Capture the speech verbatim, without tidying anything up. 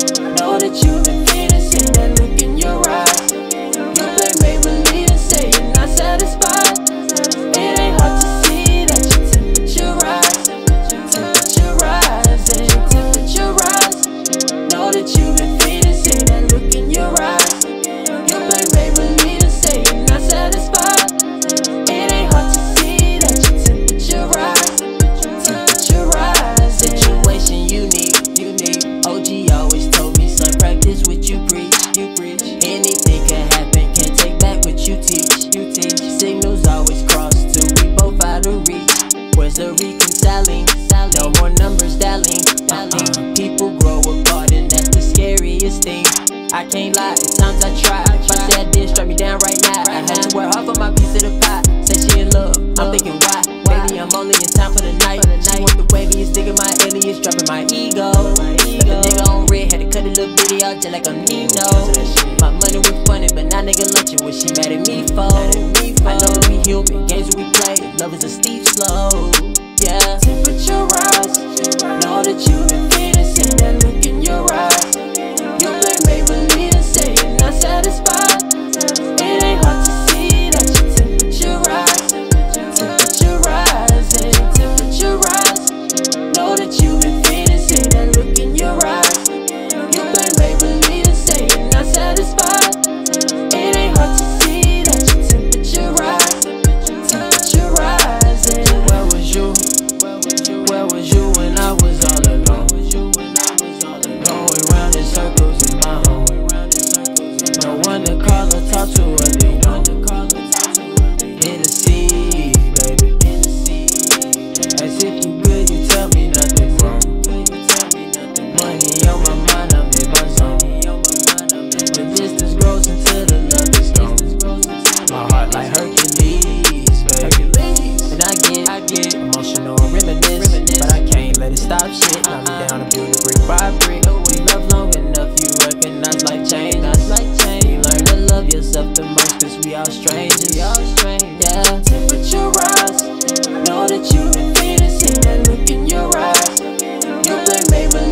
Know that you've been feeling, see that look in your eyes. You play make-believe and say you're not satisfied. It ain't hard to see that your temperature rise. Temperature rise and your temperature rise. Know that you've been feeling, see that look in your eyes. You play make-believe and say you're not satisfied. It ain't hard to see that your temperature rise. Temperature rise. Situation unique, unique. O G always told me, son, practice what you preach, you preach. Anything can happen, can't take back what you teach, you teach. Signals always cross till we both out of reach. Where's the reconciling? No more numbers dialing. Uh-uh. People grow apart and that's the scariest thing. I can't lie, at times I try. If I say I did, strike me down right now. I had to work hard for my piece of the pie. Say she in love, I'm thinking why? Baby, I'm only in time for the night. She want the waviest, digging my alias, dropping my ego. Left a nigga on red, had to cut a little bitty out just like I'm Nino. My money was funny, but now nigga lunching what she mad at me for. I know that we human, games that we play, love is a steep slope. Yeah. Temperature rise, know that you've been feeling, see that look in your eyes. You play make-believe and say you're not satisfied. It ain't hard to see that your temperature rise. Temperature rise and your temperature rise. Know that you've been feeling, see that look in your eyes. You play make-believe and say you're not satisfied. It ain't hard to see that your temperature rise. Temperature rise. And where was you? Where was you when I was all alone? Going round in circles in my home. No one to call or talk to or they know. In the sea, baby. As if you good, you tell me nothing wrong. Money on my mind, I'm in my zone. The distance grows until the love is gone. My heart like Hercules, baby. And I get, I get emotional and reminisce, but I can't let it stop shit. Knock me down and build it brick by brick. We love long enough, you recognize like change. You learn to love yourself the most, cause we all strangers. Yeah. Temperature rise, know that you've been feeling, see that look in your eyes. You play make-believe